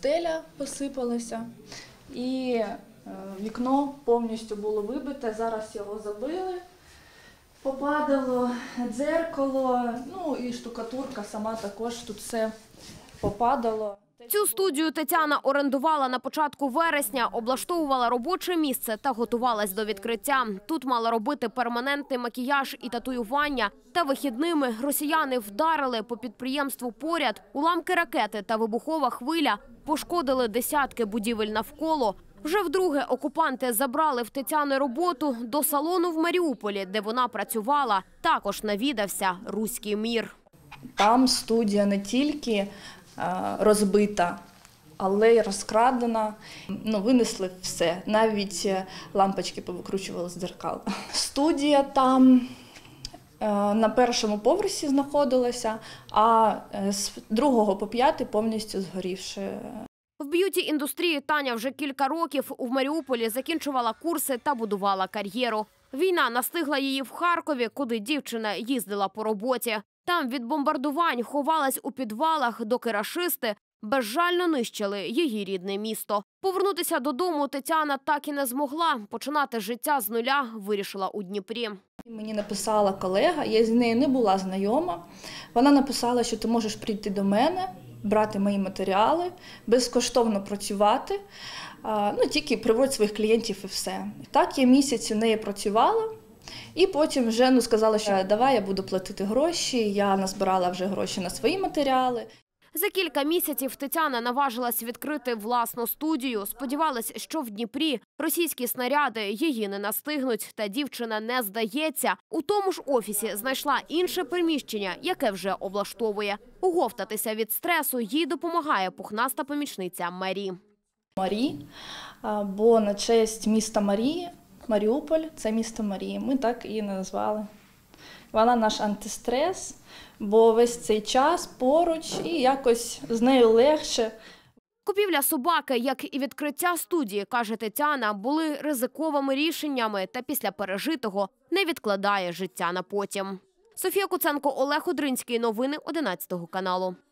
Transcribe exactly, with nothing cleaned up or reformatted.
стеля посипалася і вікно повністю було вибите, зараз його забили. Попадало дзеркало, ну і штукатурка сама також, тут все попадало. Цю студію Тетяна орендувала на початку вересня, облаштовувала робоче місце та готувалась до відкриття. Тут мала робити перманентний макіяж і татуювання. Та вихідними росіяни вдарили по підприємству поряд. Уламки ракети та вибухова хвиля пошкодили десятки будівель навколо. Вже вдруге окупанти забрали в Тетяни роботу до салону в Маріуполі, де вона працювала. Також навідався руський мір. Там студія не тільки розбита, але й розкрадена. Ну, винесли все, навіть лампочки повикручували з дзеркал. Студія там на першому поверсі знаходилася, а з другого по п'ятий повністю згорівши. В б'юті-індустрії Таня вже кілька років у Маріуполі закінчувала курси та будувала кар'єру. Війна настигла її в Харкові, куди дівчина їздила по роботі. Там від бомбардувань ховалась у підвалах, доки рашисти безжально нищили її рідне місто. Повернутися додому Тетяна так і не змогла. Починати життя з нуля вирішила у Дніпрі. Мені написала колега, я з нею не була знайома. Вона написала, що ти можеш прийти до мене, брати мої матеріали, безкоштовно працювати, ну, тільки приводь своїх клієнтів і все. Так я місяць у неї працювала. І потім вже ну, сказала, що давай я буду платити гроші, я назбирала вже гроші на свої матеріали. За кілька місяців Тетяна наважилась відкрити власну студію. Сподівалась, що в Дніпрі російські снаряди її не настигнуть. Та дівчина не здається. У тому ж офісі знайшла інше приміщення, яке вже облаштовує. Оговтатися від стресу їй допомагає пухнаста помічниця Марі. Марі, бо на честь міста Марії, Маріуполь – це місто Марії. Ми так її назвали. Вона наш антистрес, бо весь цей час поруч і якось з нею легше. Купівля собаки, як і відкриття студії, каже Тетяна, були ризиковими рішеннями та після пережитого не відкладає життя на потім. Софія Куценко, Олег Одринський. Новини одинадцятого каналу.